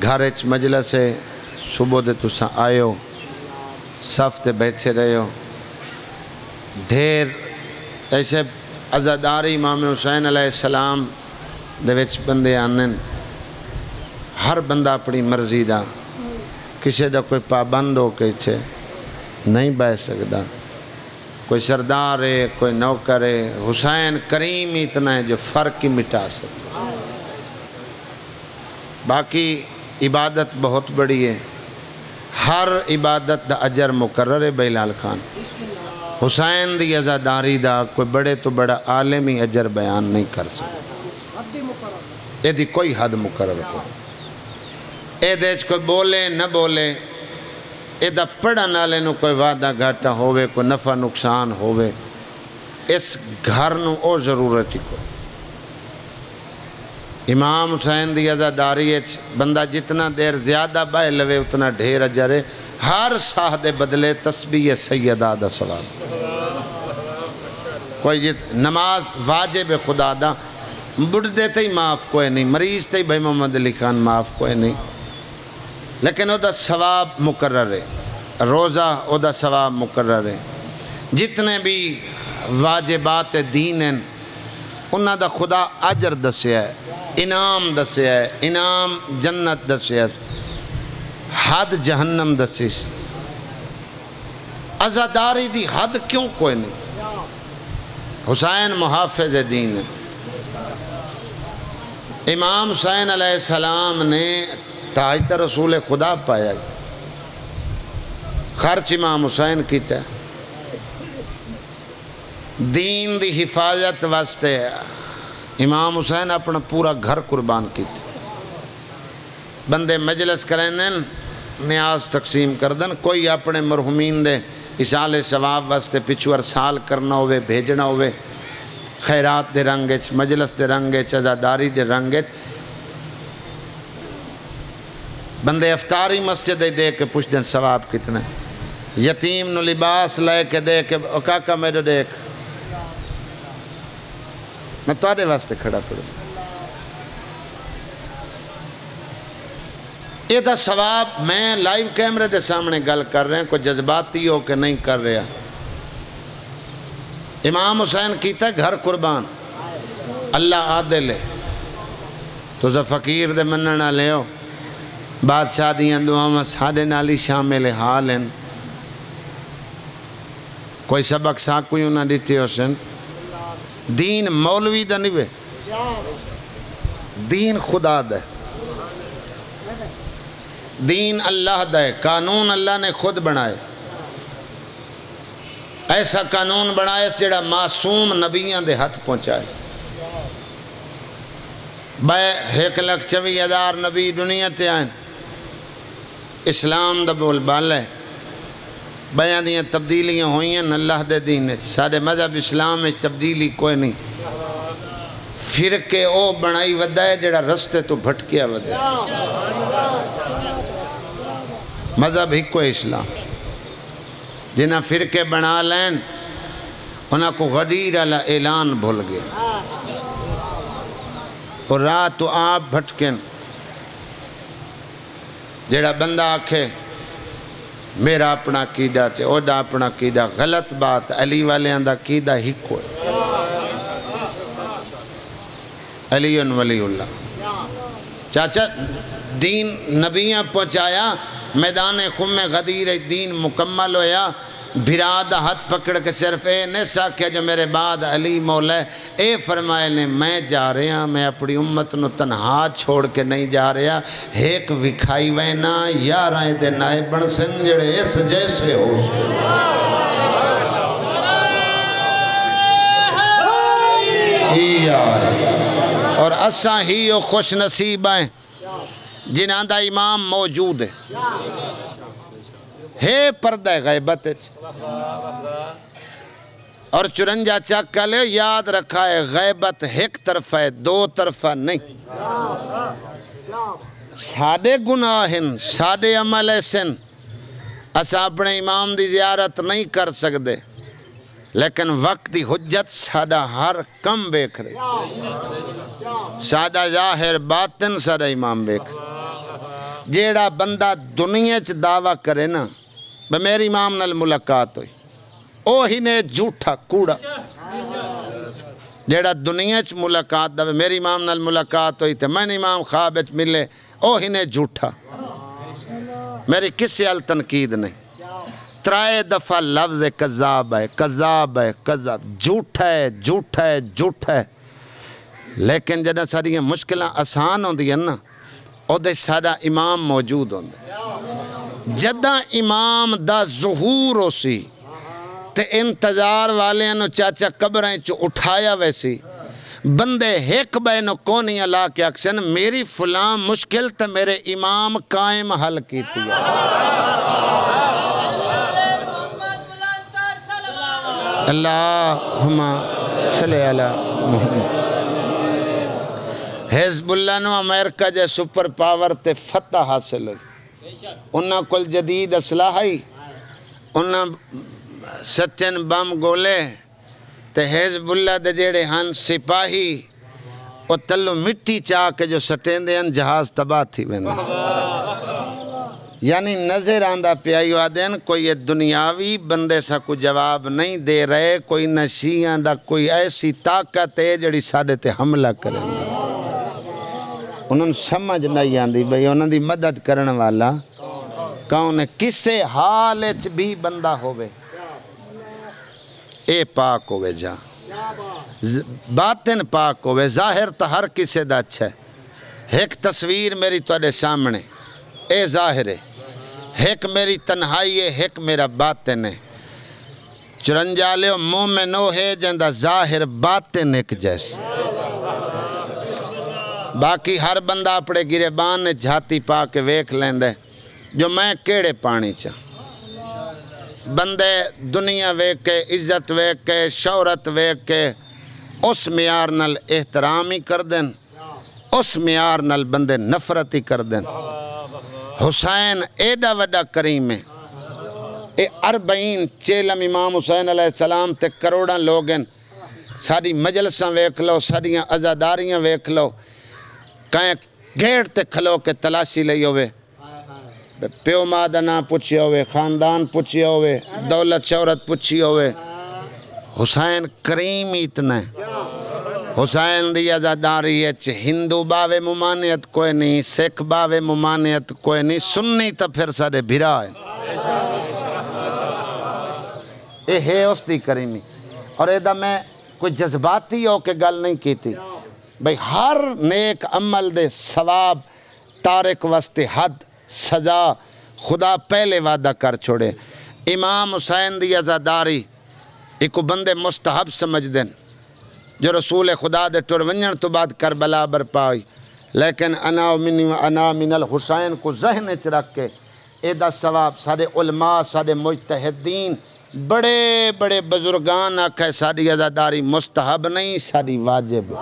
گھر مجلس ہے صبح دے تساں آئے ہو صف تے بیٹھے رہے ہو ڈھیر ایسے عزاداری امام حسین علیہ السلام دے وچ بندے آنن ہر بندہ اپنی مرضی دا کسی دا کوئی پابند ہو کے چھے نہیں بہ سکتا کوئی سردار ہے کوئی نوکر ہے حسین کریم اتنا ہے جو فرق ہی مٹا سکتا باقی عبادت بہت بڑی ہے ہر عبادت دا اجر مقرر ہے بلال خان حسین دی عزاداری دا کوئی بڑے تو بڑا عالمی اجر بیان نہیں کر سکتا یہ دی کوئی حد مقرر کو اے دیچ کوئی بولے نہ بولے اے دا پڑھن والے نو کوئی وعدہ گھاٹا ہوئے کوئی نفع نقصان ہوئے اس گھر نو او ضرورت ہی کوئی امام حسین دی عزاداری بندہ جتنا دیر زیادہ بائے لوے اتنا ڈھیر اجر ہے ہر ساہ دے بدلے تسبیح سیدہ دا ثواب کوئی نماز واجب خدا دا بڑھ دیتے ہی معاف کوئی نہیں مریض تے ہی بھائی محمد علی خان معاف کوئی نہیں لیکن او دا ثواب مقرر ہے روزہ او دا ثواب مقرر ہے جتنے بھی واجبات دین ہیں انہاں دا خدا اجر دسیا ہے انعام دسیا ہے انعام جنت دسیا ہے حد جہنم دسیس عزاداری دی حد کیوں کوئی نہیں حسین محافظ دین ہے امام حسین علیہ السلام نے تاجت رسول خدا پایا خرچ امام حسین کیتا ہے دین دی حفاظت واسطے امام حسین اپنا پورا گھر قربان کیتا بندے مجلس کریں دن نیاز تقسیم کر دن کوئی اپنے مرحومین دے اشال ثواب واسطے پچھو ارسال کرنا ہوئے بھیجنا ہوئے خیرات دے رنگچ مجلس دے رنگچ عزاداری دے رنگچ بندے افطاری مسجد دے کے پوچھ دن ثواب کتنا یتیم نو لباس لے کے دے کے کاکا میرے دیکھ میں تو آدھے واسطے کھڑا پڑوں یہ دا ثواب میں لائیو کیمرے دے سامنے گل کر رہے ہیں کوئی جذباتی ہو کہ نہیں کر رہا امام حسین کیتا ہے گھر قربان اللہ عادل ہے تو زا فقیر دے مننا لے ہو بادشاہ دیاں دعاواں ساڑھے نالی شامل حال ہیں کوئی سبق ساکھ کوئی انہاں دیتے حسین دین مولوی دا نہیں بے دین خدا دا ہے دین اللہ دا ہے قانون اللہ نے خود بنائے ایسا قانون بنائے جڑا معصوم نبیاں دے ہاتھ پہنچائے 1,24,000 نبی دنیا تے آئیں اسلام دا بول بال ہے بیاں دیاں تبدیلیاں ہوئی ہیں اللہ دے دین ہے سارے مذہب اسلام میں تبدیلی کوئی نہیں فرقے او بنائی ودا ہے جڑا رستے تو بھٹکیا ودا ہے مذہب ہی کوئی اسلام جنہاں فرقے بنا لین انہاں کو غدیر علی اعلان بھول گیا اور رات تو آپ بھٹکن جڑا بندہ آکھے میرا اپنا قیدہ تے او دا اپنا قیدہ غلط بات علی والے اندہ قیدہ ہی کوئی علی ولی اللہ چاچا دین نبیاں پہنچایا میدان خم غدیر دین مکمل ہویا بھرادہ ہاتھ پکڑ کے صرف اے نیسا کیا جو میرے بعد علی مولا ہے اے فرمائے نے میں جا رہا میں اپنی امت نو تنہا چھوڑ کے نہیں جا رہا ایک وکھائی وینا یا رائے دے نائے بڑھ سن جڑے اس جیسے ہو اور اساں ہی او خوش نصیب ہیں جنہاں دا امام موجود ہے پردہ غیبت اور 54 چکا لے یاد رکھا ہے غیبت ایک طرف ہے دو طرفہ نہیں سادے گناہن سادے عمل ایسن اسا اپنے امام دی زیارت نہیں کر سکتے لیکن وقت دی حجت سادہ ہر کم بیک رہے سادہ ظاہر باطن سادہ امام بیک جیڑا بندہ دنیا چ دعویٰ کرے نا میری امام نال ملاقات ہوئی اوہی نے جھوٹا کوڑا جیڑا دنیا چ ملاقات دا میری امام نال ملاقات ہوئی تے میں امام خواب وچ ملے اوہی نے جھوٹا میری کسی ال تنقید نہیں ترائے دفعہ لفظ کذاب ہے کذاب ہے کذاب جھوٹا ہے جھوٹا ہے جھوٹا ہے لیکن جدہ ساری مشکلیں آسان ہوندی ہیں نا او دے سارا امام موجود ہوندے جدہ امام دا ظہور ہو سی تے انتظار والے انو چاچا قبریں چو اٹھایا ویسی بندے ایک بینو کونیاں لا کے اکشن میری فلاں مشکل تے میرے امام قائم حل کیتی ہے اللہم صلی علی محمد حزب اللہ نو امریکہ جے سپر پاور تے فتح حاصل ہوئی انہاں کل جدید اسلحہ انہاں سچن بم گولے تے حزب اللہ دے جیڑے ہن سپاہی او تلو مٹی چاہ کے جو سٹین دے ان جہاز تباہ تھی ویندے یعنی نظر آندہ پیائی وادین کوئی یہ دنیاوی بندے سا کو جواب نہیں دے رہے کوئی نشی آندہ کوئی ایسی طاقت ہے جڑی ساڑھے تے حملہ کریں گے انہوں نے سمجھ نہیں آندی بھئی انہوں دی مدد کرنے والا کون ہے کسے حالت بھی بندہ ہوئے اے پاک ہوئے جا باطن پاک ہوئے ظاہر تا ہر کسے دا اچھا ہے ایک تصویر میری توڑے سامنے اے ظاہر ہے ایک میری تنہائی ہے ایک میرا باطن ہے چرنجالے مومنو ہے جندہ ظاہر باطن ایک جیسے باقی ہر بندہ اپنے گریبان نے جھاتی پا کے ویکھ لیندے جو میں کیڑے پانی چاہ بندے دنیا ویکھ کے عزت ویکھ کے شہرت ویکھ کے اس معیار نال احترام ہی کر دیں اس معیار نال بندے نفرت ہی کر دیں حسین ایڈا وڈا کریم ہے اے 40 چیلم امام حسین علیہ السلام تے کروڑاں لوگیں ساری مجلساں ویکھ لو ساریاں عزاداریاں ویکھ لو کہیں گیٹ تے کھلو کے تلاشی لئی ہوئے پیو ماں دا نام پوچھی ہوئے خاندان پوچھی ہوئے دولت شہرت پوچھی ہوئے حسین کریم اتنا ہے حسین دی عزاداری ہے ہندو باوے ممانعت کوئی نہیں سکھ باوے ممانعت کوئی نہیں سنی تا پھر سارے بھرا ہے اے ہے اس دی کریمی اور ایدہ میں کوئی جذباتی ہو کے گل نہیں کی تھی بھئی ہر نیک عمل دے ثواب تارک وسط حد سزا خدا پہلے وعدہ کر چھوڑے امام حسین دی عزاداری ایکو بندے مستحب سمجھ دیں جو رسول خدا دے ٹر ونجن تو بعد کربلا برپائی لیکن انا من الحسین کو ذہن اچ رکھ کے ایدہ ثواب سارے علماء سارے مجتہدین بڑے بڑے بزرگان آکھے ساری عزاداری مستحب نہیں ساری واجب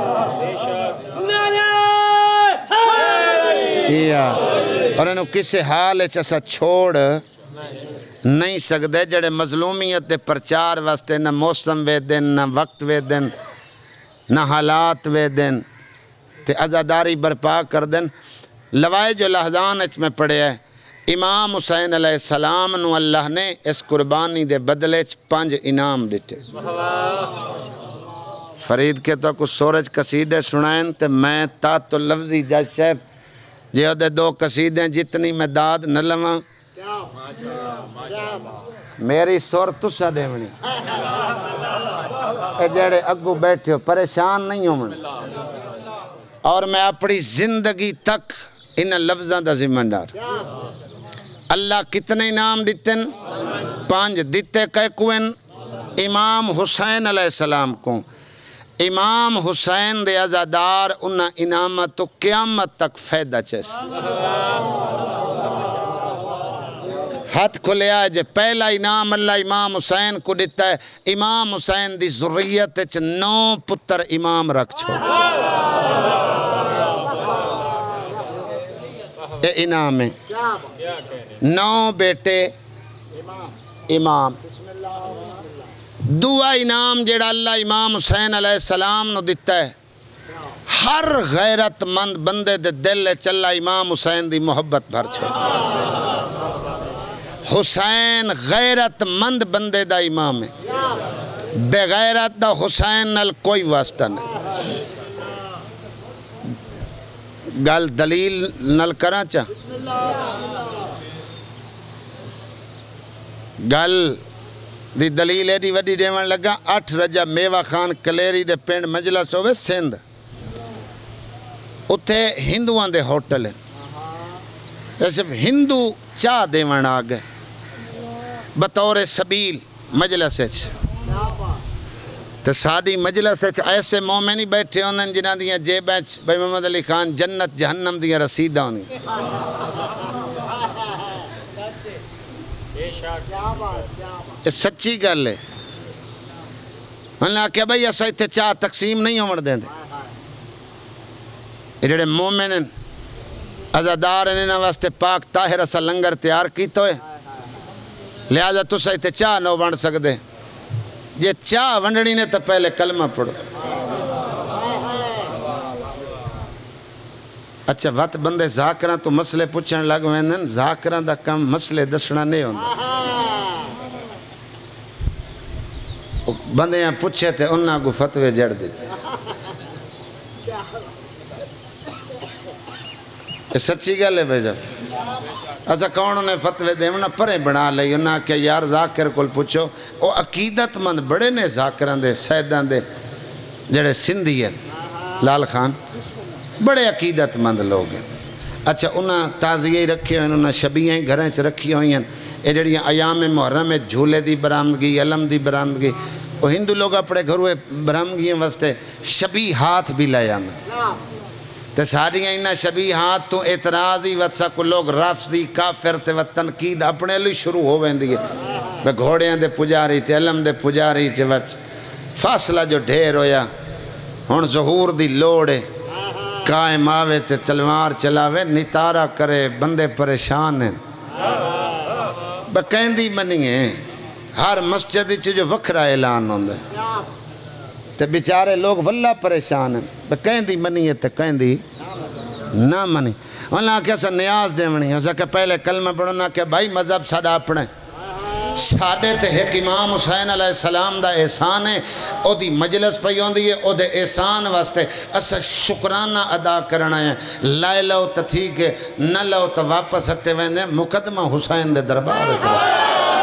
اور انہوں کسے حال ایسا چھوڑ نہیں سکتے جڑے مظلومیت دے پرچار واسطے نہ موسم وے دن نہ وقت وے دن نہ حالات وے دن تے عزاداری برپا کر دن لوائے جو لحظان اچ میں پڑھے ہے امام حسین علیہ السلام نو اللہ نے اس قربانی دے بدلے 5 انعام دیتے فرید کے تو کچھ سورج قصیدے سنائیں تے میں تا تو لفظی جج صاحب جے دے 2 قصیدیں جتنی میں داد نہ لواں میری سور تسا دے منی اے جڑے اگو بیٹھے ہو پریشان نہیں ہو من اور میں اپنی زندگی تک ان لفظاں دا ذمہ دار اللہ کتنے انعام دیتن 5 دیتے کہے کوئن امام حسین علیہ السلام کو امام حسین دے عزادار انہا انعامت تو قیامت تک فیدہ چیس ہاتھ کھلے آئے جے پہلا انعام اللہ امام حسین کو دیتا ہے امام حسین دی ذریت 9 پتر امام رکھ چھوڑ اے انعام ہے 9 بیٹے امام دعا انعام جیڑا اللہ امام حسین علیہ السلام نو دیتا ہے ہر غیرت مند بندے دے دل چلا امام حسین دی محبت بھر چھو حسین غیرت مند بندے دا امام ہے بے غیرت دا حسین نال کوئی واسطہ نہیں گل دلیل نال کرا چا گل دی دلیل ہے دی وڈی دیوان لگا 8 رجب میوہ خان کلیری دے پینڈ مجلس ہوئے سندھ اتھے ہندوان دے ہوٹل ہیں جیسے ہندو چاہ دیوان آگئے بطور سبیل مجلس ہے تو ساڑی مجلس ہے ایسے مومنی بیٹھے ہوندن جنہ دیا جیبیں بھائی محمد علی خان جنت جہنم دیا رسیدہ ہونی یہ سچی گل ہے انہوں نے کہا بھائی ایسا اتھے چاہ تقسیم نہیں ہو دیں دے یہ جڑے مومن ہیں عزادار ہیں انہوں واسطے پاک طاہر اسا لنگر تیار کی تو ہے لہذا تو سا اتھے چاہ نہ بن سکتے یہ چاہ ونڈنی نے تو پہلے کلمہ پڑھو اچھا وقت بندے ذاکران تو مسئلے پوچھن لگ ویندن ذاکران دا کم مسئلے دسنا نہیں ہوندے بندے یہاں پوچھے تھے انہاں کو فتوے جڑ دیتے یہ سچی گل ہے بھائی جب ایسا کون انہیں فتوے دے انہاں پرے بنا لئی انہاں کہ یار ذاکر کل پوچھو وہ عقیدت مند بڑے نے ذاکران دے سیدان دے جڑے سندھی ہیں لال خان بڑے عقیدت مند لوگ ہیں اچھا انہاں تازیہ ہی رکھے ہوئے انہاں شبیہ ہی گھریں چھ رکھی ہوئی ہیں یہ جڑیاں ایام محرم میں جھولے دی برآمدگی علم دی برآمدگی وہ ہندو لوگ اپنے گھروے برآمدگی واسطے شبی ہاتھ بھی لے آنا تے ساڑیاں انہاں شبی ہاتھ تو اعتراضی وطسا کو لوگ رافضی کافر تے و تنقید اپنے لئے شروع ہو ویندی ہے بے گھوڑیاں دے پجاری تے علم دے پجاری تے وچ فاصلہ جو ڈھیر ہویا ہن ظہور دی لوڑ ہے قائم آوے تے تلوار چلاوے نتارہ کرے بندے پریشان ہیں بکیندی منی ہیں ہر مسجد جو وکھرا اعلان ہوندے تے بیچارے لوگ واللہ پریشان ہیں بکیندی منی ہے تے کیندی نہ منی انہاں کیسا نیاز دے منی ہے کہ پہلے کلمہ پڑھنا کہ بھائی مذہب ساڑھا اپنے ساڑھے تے ایک امام حسین علیہ السلام دا احسان ہے او دی مجلس پہ ہوندی ہے او دے احسان واسطے اسا شکرانہ ادا کرنا ہے لائے لو تا ٹھیک ہے نہ لو تا واپس ہٹے ویندے مقدمہ حسین دے دربار چلا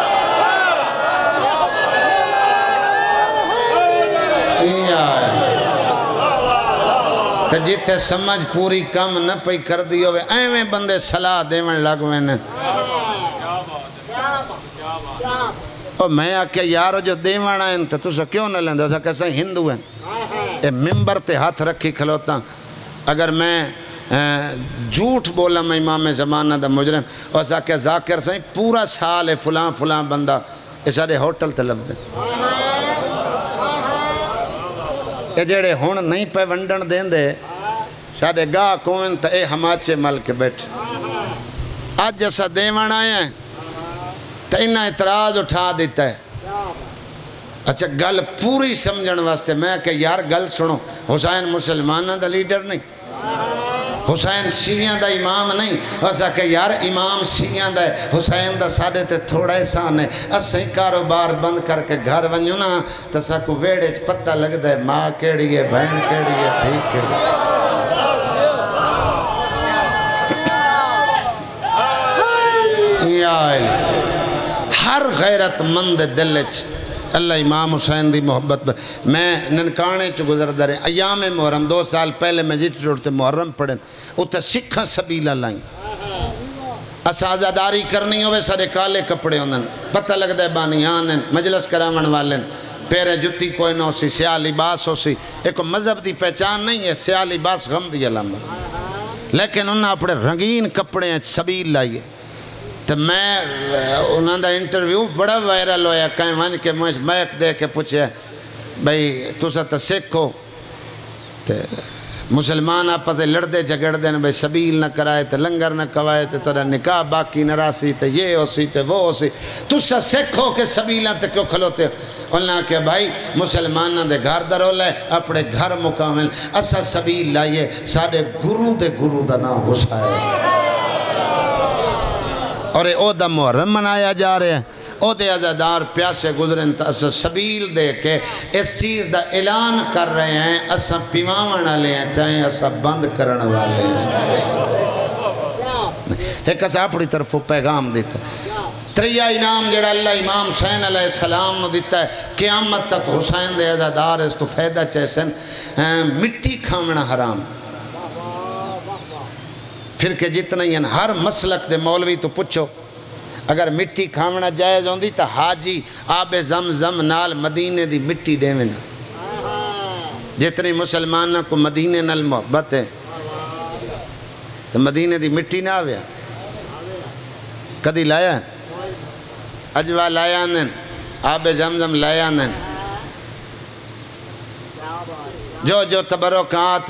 تا جیتے سمجھ پوری کم نہ پئی کر دی ہوئے ایویں بندے صلاح دیون لگویں اور میں آکے یارو جو دیوانا ہیں تو سا کیوں نہ لیندے اسا کیسا ہندو ہیں اے ممبر تے ہاتھ رکھی کھلوتا اگر میں جھوٹ بولا میں امام زمانہ دا مجرم اسا کہ ذاکر سائیں پورا سال ہے فلان فلان بندہ اسا دے ہوٹل طلب دے اے جڑے ہون نہیں پہ ونڈن دیں دے ساڑے گاہ کوئن تا اے ہماچے مل کے بیٹھ آج جیسا دیوانا ہیں تو انہا اعتراض اٹھا دیتا ہے اچھا گل پوری سمجھن واسطے میں کہ یار گل سنو حسین مسلمانہ دا لیڈر نہیں حسین شیعہ دا امام نہیں ایسا کہ یار امام شیعہ دا ہے حسین دا ساڑھے تے تھوڑا احسان ہے اسیں کاروبار بند کر کے گھر ونجو نا تو سا کو ویڑے پتہ لگ دا ہے ماں کیڑی ہے بہن کیڑی ہے دھی کیڑی ہے یا علی ہر غیرت مند دلچ اللہ امام حسین دی محبت پر میں ننکانے چو گزر درے ایام محرم 2 سال پہلے میں جیت روڑتے محرم پڑھیں اتھا سکھا سبیلہ لائیں اسازاداری کرنی ہوئے سارے کالے کپڑے ہوندن پتہ لگ دے بانیان ہیں مجلس کراون والے پیرے جتی کوئی نہ سی سیاہ لباس ہو سی ایک مذہب دی پہچان نہیں ہے سیاہ لباس غم دی علامت لیکن انہاں اپنے رنگین کپڑے ہیں سبیل لائیے تو میں انہوں دا انٹرویو بڑا وائرل ہویا کہیں ون کے مجھ میک دے کے پوچھے بھئی تو سا تا سکھو مسلمان آپ تے لڑ دے جگڑ دے بھئی سبیل نہ کرائے تے لنگر نہ کوائے تے تیرا نکاح باقی نہ راسی تے یہ ہو سی تے وہ ہو سی تو سا سکھو کہ سبیلہ تے کیوں کھلوتے انہاں کہ بھائی مسلمانہ دے گھر دا رول ہے اپنے گھر مکامل اسا سبیل لائیے ساڑے گرو دا نام حسین اور او دا محرم منایا جا رہے ہیں او دے عزادار پیاسے گزرن تا اسا سبیل دے کے اس چیز دا اعلان کر رہے ہیں اسا پیماونا لے ہیں چاہیں اسا بند کرن والے ہیں ایک اسا اپنی طرف پیغام دیتا ہے تریہ انعام جڑا اللہ امام حسین علیہ السلام نے دیتا ہے قیامت تک حسین دے عزادار اس تو فیدہ چیسن مٹی کھامنا حرام پھر کہ جتنا ہی ہر مسلک دے مولوی تو پچھو اگر مٹی کھامنا جائز ہوندی تا حاجی آب زمزم نال مدینے دی مٹی دے میں جتنی مسلمانہ کو مدینے نال محبت ہے تو مدینے دی مٹی نہ آویا کدی لایا اجوا لایا نن آب زمزم لایا نن جو تبرکات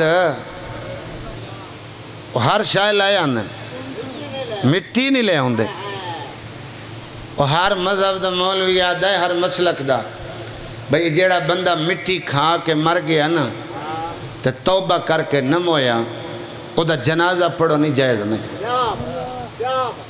ہر شاہ لایا نن مٹی نہیں لے ہوندے اور ہر مذہب دا مولوی یاد ہے ہر مسلک دا بھئی جیڑا بندہ مٹی کھا کے مر گیا نا تو توبہ کر کے نہ مویا او دا جنازہ پڑھو نہیں جائز نہیں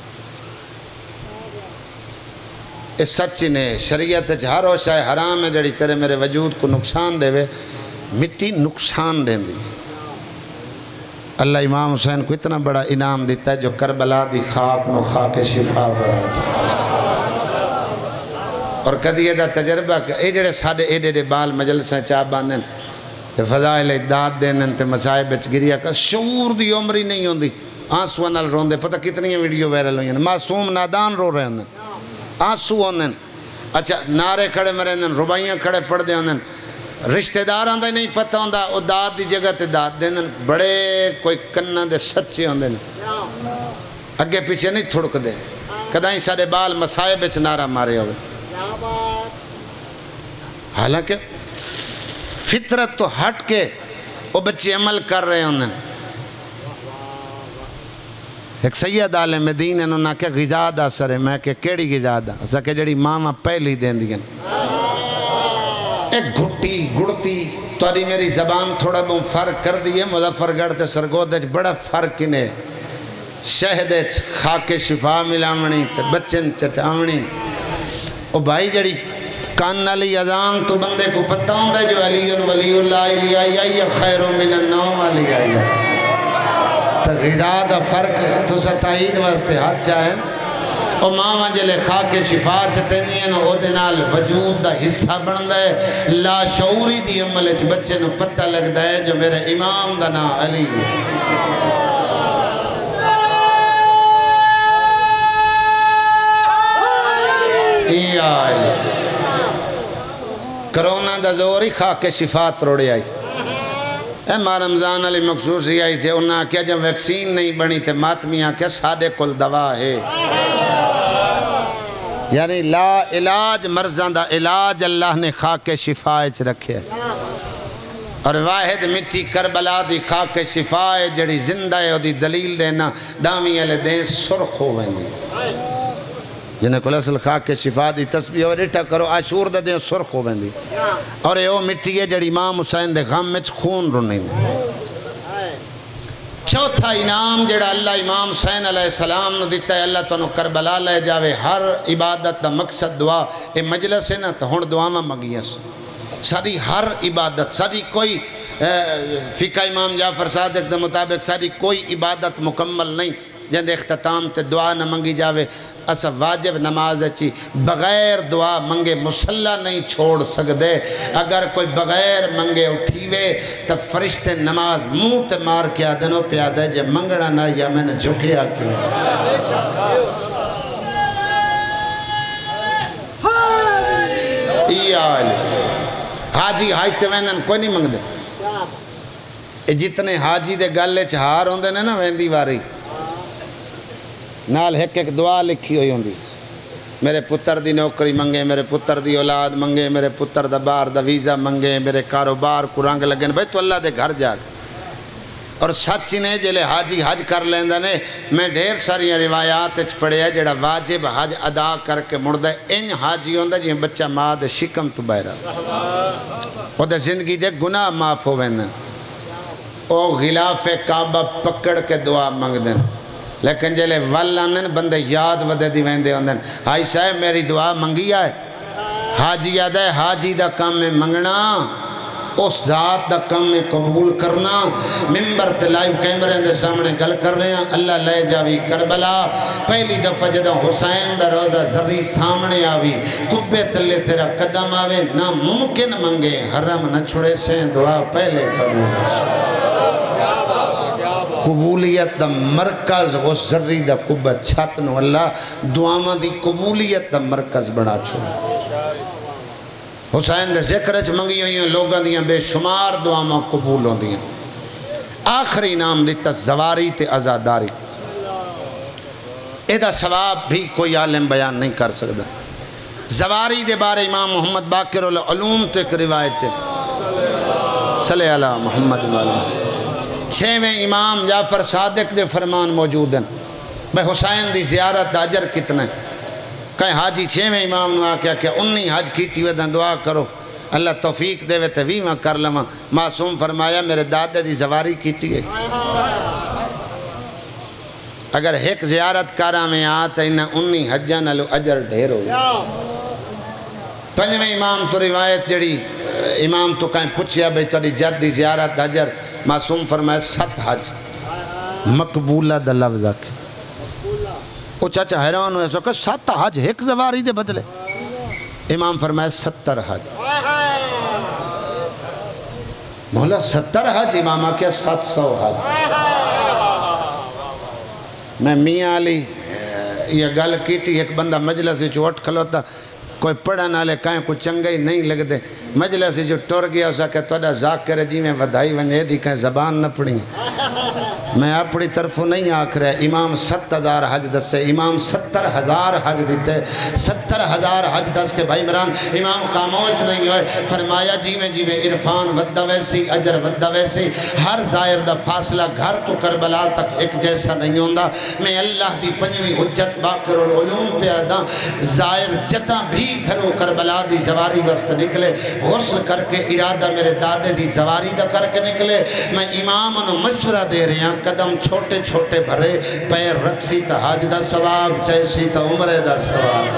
اس سچی نے شریعت ہر ہو شاہ حرام ہے جڑی تیرے میرے وجود کو نقصان دے وے مٹی نقصان دیں دی اللہ امام حسین کو اتنا بڑا انعام دیتا ہے جو کربلا دی خاک نو خاک شفا بڑا اور کدی یہ دا تجربہ کہ اے جڑے ساڑھے اے دے بال مجلسیں چاہ باندھیں تے فضائل داد دینن تے مسائب اچ گریا کہ شعور دی عمری نہیں ہوندی آنسو نال روندے پتہ کتنی ویڈیو ویرل ہوئی ہیں معصوم نادان رو رہے ہیں آنسو ہوندیں اچھا نعرے کھڑے مرے ہیں ربائیاں کھڑے پڑھ دے ہوندیں رشتہ دار آندھا نہیں پتہ ہوندہ او داد دی جگہ تے داد دینن بڑے کوئی کنہ دے سچے ہوندیں اگے پیچھے نہیں تھڑک دے کدائیں سارے بال مسائب اچ نعرہ مارے ہوئے حالانکہ فطرت تو ہٹ کے وہ بچے عمل کر رہے ہوندیں ایک سید عالم مدینہ انہوں نے کہا غذا دا سر ہے میں کہ کیڑی غذا دا اسا کہ جڑی ماما پہلی دیں دیں ایک گھٹی گڑتی توڑی میری زبان تھوڑا بہت فرق کر دیئے مظفر گڑھ تے سرگودھ بڑا فرق انہیں شہد خاک شفا ملامنی تے بچن چٹامنی او بھائی جڑی کان علی اذان تو بندے کو پتہ ہوندہ ہے جو علی ولی اللہ علی آئی خیر من النوم علی آئی تو غذا دا فرق تو ستائید واسطے ہاتھ چاہیں او ماما جلے خاک شفا چتے نہیں او دنال وجود دا حصہ بندہ ہے لا شعوری دی عمل اچھ بچے نو پتہ لگ دا ہے جو میرے امام دا نا علی یا علی کرونا دا زوری خاک شفات روڑے آئی اے ماں رمضان علی مخصوص ہی آئی تھے انہاں کیا جب ویکسین نہیں بنی تھے ماتمیاں کیا سادے کل دوا ہے یعنی لا علاج مرضان دا علاج اللہ نے خاک شفاعت رکھے اور واحد مٹی کربلا دی خاک شفاعت جڑی زندہ ہے اور دی دلیل دینا دامی علی دیں سرخ ہو ویندی جنہیں کل اصل خاک کے شفا دی تسبیح اور اٹھا کرو عاشور دا دیں سرخ ہو بندی اور یہ مٹی ہے جڑی امام حسین دے غم میں خون رنی چوتھا انعام جڑا اللہ امام حسین علیہ السلام نے دیتا ہے اللہ تو کربلا لے جاوے ہر عبادت دا مقصد دعا اے مجلس ہے نا تو ہون دعا میں مگیس ساری ہر عبادت ساری کوئی فقہ امام جعفر صادق دے مطابق ساری کوئی عبادت مکمل نہیں جن اختتام تے دعا نہ منگی جاوے اسا واجب نماز اچھی بغیر دعا منگے مسلح نہیں چھوڑ سکدے اگر کوئی بغیر منگے اٹھیوے تو فرشتے نماز منہ تے مار کے آدنوں پہ آدھے جے منگڑا نہ یا میں نے جھکے آکے حاجی ہائتے ویندن کوئی نہیں منگ دے جتنے حاجی دے گلے چہار ہوندے نے نا ویندی واری نال ایک دعا لکھی ہوئی ہوندی میرے پتر دی نوکری منگے میرے پتر دی اولاد منگے میرے پتر دا بار دا ویزا منگے میرے کاروبار کو رنگ لگن بھائی تو اللہ دے گھر جا اور سچ نے جلے حاجی حج کر لیندہ نے میں ڈھیر ساری روایات پڑھے ہے جڑا واجب حج ادا کر کے مردہ ان حاجی ہوندہ جی بچہ ماں دے شکم تو بائرہ وہ دے زندگی دے گناہ معاف ہو ویندن او غلاف کعبہ پکڑ کے دعا مانگ دن لیکن جلے والانن بندے یاد ودے دی ویندے ہوندن ہائی صاحب میری دعا منگی آئے حاجی یاد ہے حاجی دا کام میں منگنا اس ذات دا کام میں قبول کرنا ممبر تے لائیو کیمرے دے سامنے گل کر رہے ہیں اللہ لے جاوی کربلا پہلی دفعہ جدہ حسین دا روزہ ذری سامنے آوی قبے تلے تیرا قدم آوے نا ممکن منگے حرم نہ چھڑے سے دعا پہلے قبول قبولیت دا مرکز اس ذری دا قبہ چھتنو اللہ دعاواں دی قبولیت دا مرکز بڑا چھوڑا حسین دے ذکر چ منگی ہوئی لوگاں دیاں بے شمار دعاواں قبول ہوندیاں آخری نام دیتا زواری تے عزاداری ایدہ ثواب بھی کوئی عالم بیان نہیں کر سکتا زواری دے بارے امام محمد باقر العلوم تے ایک روایت ہے صلی اللہ محمد والے چھویں امام جعفر صادق دے فرمان موجود ہیں بھئی حسین دی زیارت دا اجر کتنا ہے کہیں حاجی چھویں امام نے آکیا کہ انہی حج کیتی ودن دعا کرو اللہ توفیق دے وے ویمہ کر لما معصوم فرمایا میرے دادے دی زواری کیتی گئی اگر ایک زیارت کارا میں آتا انہا انہی حجان لو اجر ڈھیر ہو پنجویں امام تو روایت جڑی امام تو کہیں پوچھیا بھئی تو جد دی زیارت اجر معصوم فرمایا 7 حج مقبولہ دا لفظ آکے وہ چاچا حیران ہوئے سو کہ 7 حج ایک زواری دے بدلے امام فرمایا 70 حج مولا 70 حج امام آکیا 700 حج میں میاں علی یہ گل کی تھی ایک بندہ مجلس سے جو اٹھ کھلوتا کوئی پڑھا نہ لے کہیں کوئی چنگئی نہیں لگ دے مجلس سے جو ٹور گیا اسا کہ توڑا ذاکر جی میں ودھائی ونجے دی کہیں زبان نہ پڑھی میں اپنی طرفوں نہیں آکھ رہا امام 70,000 حج دس سے امام 70,000 حج دیتے 70,000 حج دس کے بھائی مران امام خاموش نہیں ہوئے فرمایا جیویں جیویں عرفان ودہ ویسی اجر ودہ ویسی ہر ظاہر دا فاصلہ گھر تو کربلا تک ایک جیسا نہیں ہوندہ میں اللہ دی پنجویں حجت باقر العلوم پہ آدھا ظاہر جدہ بھی گھروں کربلا دی زواری وقت نکلے غسل کر کے ارادہ میرے دادے دی زواری دا کر کے نکلے میں امام انہوں مشورہ دے رہے ہیں قدم چھوٹے چھوٹے بھرے پیر رکسی تا حاج دا ثواب جیسی تا عمر دا ثواب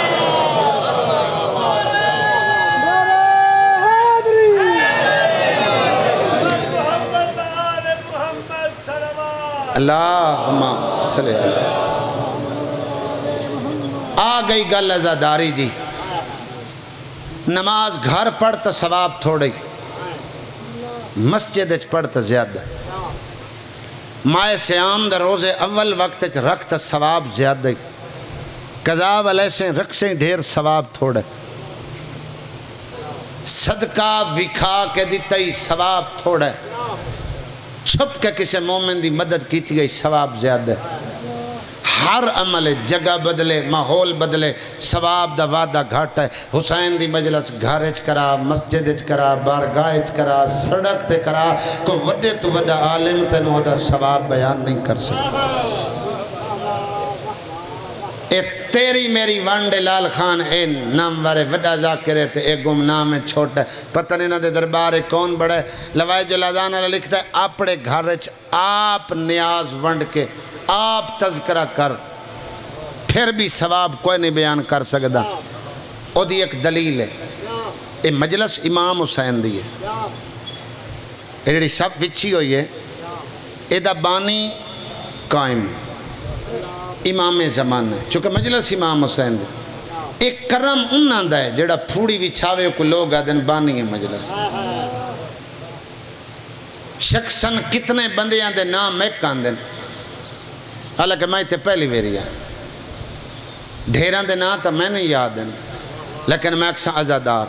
اللہم صلی اللہ آ گئی گل عزاداری دی نماز گھر پڑھتا ثواب تھوڑی مسجد اچ پڑھتا زیادہ مائے سیام دا روز اول وقت رکھتا ثواب زیادہ قضا علیہ سے رکھ سے ڈھیر ثواب تھوڑے صدقہ وکھا کے دیتا ہی ثواب تھوڑے چھپ کے کسی مومن دی مدد کیتی گئی ثواب زیادہ ہر عمل جگہ بدلے ماحول بدلے ثواب دا وعدہ گھاٹا ہے حسین دی مجلس گھارج کرا مسجد کرا بارگاہ کرا سڑک تے کرا کو وڈے تو وڈا عالم تے نو دا ثواب بیان نہیں کر سکتا اے تیری میری وانڈے لال خان اے نام وارے وڈا ذاکرے تے اے گمنام چھوٹا ہے پتہ نہیں نہ دے دربارے کون بڑا ہے لوائی جو لازانہ لکھتا ہے اپنے گھارج آپ نیاز وانڈ کے آپ تذکرہ کر پھر بھی ثواب کوئی نہیں بیان کر سکتا او دی ایک دلیل ہے اے مجلس امام حسین دی ہے اے جڑی سب وچھی ہوئی ہے اے دا بانی قائم ہے امام زمان ہے چونکہ مجلس امام حسین دی ایک کرم انہاں دا ہے جڑا پھوڑی وچھاوے کو لوگ آدن بانی ہے مجلس شخصاً کتنے بندیاں دے نام ایک آندن حالانکہ میں تے پہلی ویری ہے ڈھیران دے نا تا میں نہیں یاد ہیں لیکن میں اکسا عزادار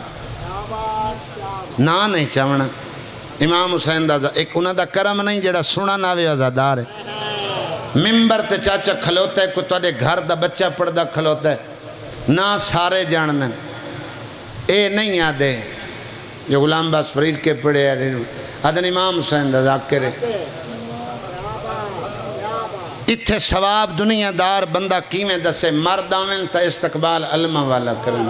نا نہیں چاہونا امام حسین دا ایک انہاں دا کرم نہیں جڑا سنا ناوے عزادار ہے ممبر تے چاچا کھلوتا ہے کوئی توڑے گھر دا بچہ پڑھ دا کھلوتا ہے نا سارے جاندن اے نہیں یادے جو غلام باس فرید کے پڑھے ہیں ادن امام حسین دا ذاکر ہے اتھے ثواب دنیا دار بندہ کیویں دسے مرد آویں تا استقبال علمہ والا کریں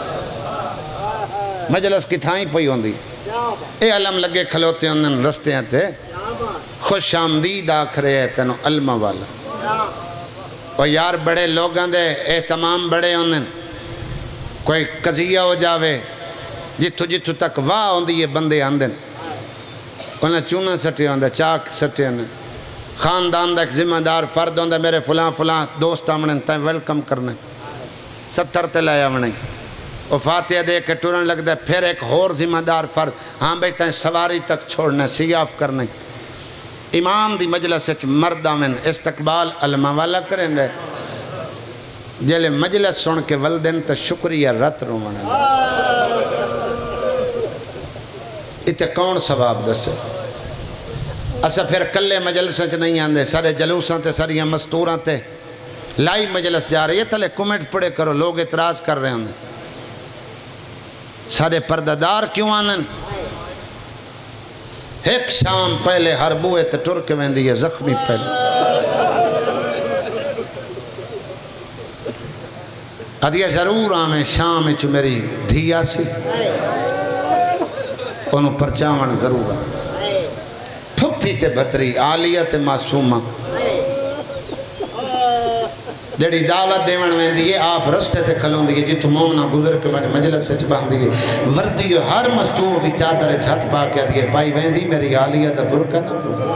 مجلس کی تھائیں پئی ہوندی اے علم لگے کھلوتے ہوندن رستے ہیں تے خوش آمدید آکھرے ہے تنو علمہ والا اور یار بڑے لوگاں دے اہتمام بڑے ہوندن کوئی قضیہ ہو جاوے جتھو جتھو تک واہ ہوندی یہ بندے آندن انہیں چونہ سٹے ہوندے چاک سٹے ہوندے خاندان دا ایک ذمہ دار فرد ہوندے میرے فلاں فلاں دوست آمنن تائیں ویلکم کرنے 70 تے لائے آمنیں وہ فاتحہ دے کے ٹورن لگ دے پھر ایک اور ذمہ دار فرد ہاں بھئی تائیں سواری تک چھوڑنے سیاف کرنے امام دی مجلس اچھ مرد آمن استقبال علمہ والا کریں دے جلے مجلس سن کے ولدن تا شکریہ رت رومن اتے کون ثواب دسے اسا پھر کلے مجلسیں چھ نہیں آندے سارے جلوساں تے ساریاں مستوراں تے لائی مجلس جا رہی ہے تلے کومنٹ پڑے کرو لوگ اعتراض کر رہے ہیں سارے پردادار کیوں آنن ایک شام پہلے ہر بوئے تے ٹرک ویندی ہے زخمی پہلے ادھیا ضرور آمیں شام چو میری دھیا سی انہوں پرچاون ضرور آمیں پھپی تے بھتری آلیہ تے معصومہ جڑی دعوت دیون ویندی ہے آپ رستے تے کھلون دی جی تو مومنہ گزر کے بنے مجلس سے چبان دی وردی ہر مستور دی چادر جھت پا کے دیئے پائی ویندی میری آلیہ دا برکہ نہ برکہ